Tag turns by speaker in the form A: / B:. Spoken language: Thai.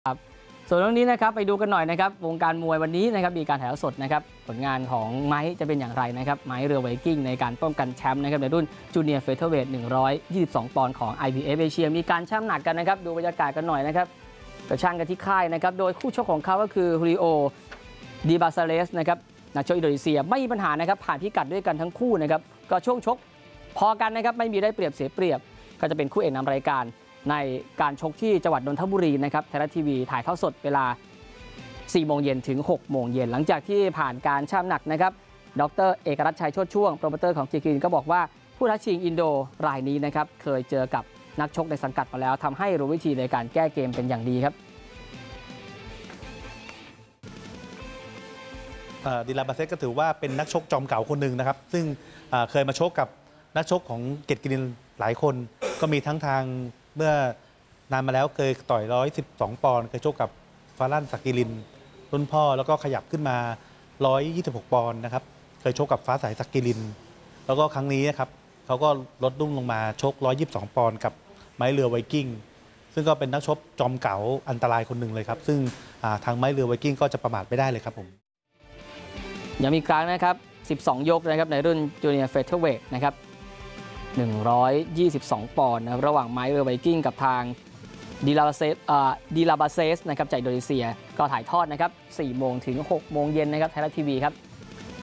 A: ครับส่วนเรื่องนี้นะครับไปดูกันหน่อยนะครับวงการมวยวันนี้นะครับมีการถ่ายทอดสดนะครับผลงานของไม้จะเป็นอย่างไรนะครับไม้เรือไวกิ้งในการป้องกันแชมป์นะครับในรุ่นจูเนียร์เฟเธอร์เวท122 ปอนด์ของ IBF เอเชียมีการชั่งน้ำหนักกันนะครับดูบรรยากาศกันหน่อยนะครับกระช่างกันที่ค่ายนะครับโดยคู่ชกของเขาก็คือฮูริโอดีบาซาเลสนะครับนักชกอินโดนีเซียไม่มีปัญหานะครับผ่านพิกัดด้วยกันทั้งคู่นะครับก็ช่วงชกพอกันนะครับไม่มีได้เปรียบเสียเปรียบก็จะเป็นคู่เอกนำรายการในการชกที่จังหวัดนนทบุรีนะครับไทยรัฐทีวีถ่ายทอดสดเวลา 4 โมงเย็นถึง 6 โมงเย็นหลังจากที่ผ่านการชั่งน้ำหนักนะครับดร.เอกรัชชัยโชติช่วงโปรโมเตอร์ของเกียร์กรีนก็บอกว่าผู้ท้าชิงอินโดรายนี้นะครับเคยเจอกับนักชกในสังกัดมาแล้วทำให้รู้วิธีในการแก้เกมเป็นอย่างดีครับ
B: ดิลาบาเซสก็ถือว่าเป็นนักชกจอมเก่าคนหนึ่งนะครับซึ่งเคยมาชกกับนักชกของเกียรติกรีนหลายคนก็มีทั้งทางเมื่อนานมาแล้วเคยต่อย112 ปอนด์เคยชกกับฟารันสักกิรินรุ่นพ่อแล้วก็ขยับขึ้นมา126 ปอนด์นะครับเคยชกกับฟ้าใสสักกิรินแล้วก็ครั้งนี้นะครับเขาก็ลดรุ่นลงมาชก122 ปอนด์กับไม้เรือไวกิ้งซึ่งก็เป็นนักชกจอมเก่าอันตรายคนหนึ่งเลยครับซึ่งทางไม้เรือไวกิ้งก็จะประมาทไม่ได้เลยครับผม
A: ยังมีครั้งนะครับ12 ยกนะครับในรุ่นจูเนียร์เฟเธอร์เวทนะครับ122 ปอนด์นะครับระหว่างไม้เรือไวกิ้งกับทางดีลาบาเซสนะครับจากอินโดนีเซียก็ถ่ายทอดนะครับ4 โมงถึง 6 โมงเย็นนะครับไทยรัฐทีวีครับ